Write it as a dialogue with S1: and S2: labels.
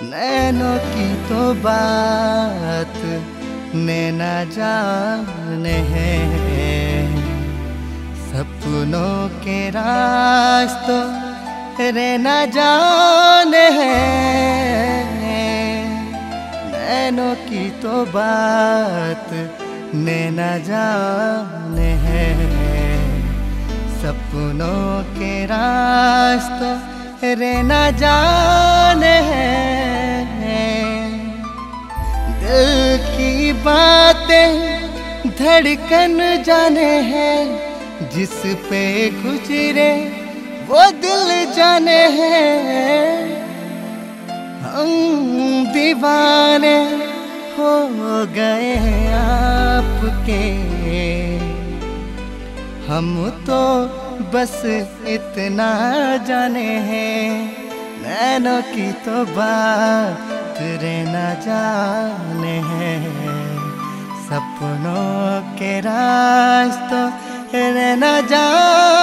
S1: नैनों की तो बात नैना जाने हैं, सपनों के रास्तों रहना जाने हैं। नैनों की तो बात नैना जाने हैं, सपनों के रास्तों रहना जाने हैं। दिल की बातें धड़कन जाने हैं, जिस पे गुजरे वो दिल जाने हैं। हम दीवाने हो गए हैं आपके, हम तो बस इतना जाने हैं। नैनों की तो बात रहना जाने हैं, सपनों के रास्तों रहना जाने